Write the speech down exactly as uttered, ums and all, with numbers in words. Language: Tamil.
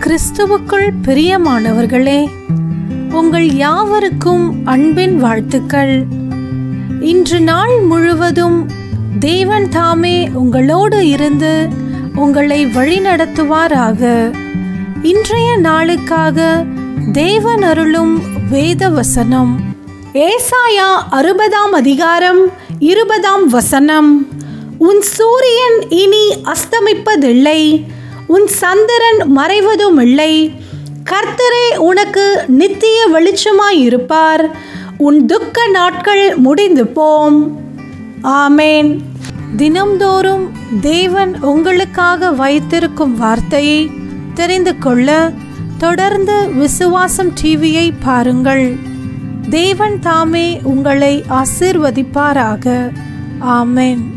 கிறிஸ்துவுக்குள் பிரியமானவர்களே, உங்கள் யாவருக்கும் அன்பின் வாழ்த்துக்கள். இன்று நாள் முழுவதும் தேவன் தாமே உங்களோடு இருந்து உங்களை வழிநடத்துவாராக. இன்றைய நாளுக்காக தேவன் அருளும் வேத வசனம் ஏசாயா அறுபதாம் அதிகாரம் இருபதாம் வசனம். உன் சூரியன் இனி அஸ்தமிப்பதில்லை, உன் சந்திரன் மறைவதும் இல்லை. கர்த்தரே உனக்கு நித்திய வெளிச்சமாயிருப்பார். உன் துக்க நாட்கள் முடிந்து போம். ஆமேன். தினம்தோறும் தேவன் உங்களுக்காக வைத்திருக்கும் வார்த்தையை தெரிந்து கொள்ள தொடர்ந்து விசுவாசம் டிவியை பாருங்கள். தேவன் தாமே உங்களை ஆசீர்வதிப்பாராக. ஆமேன்.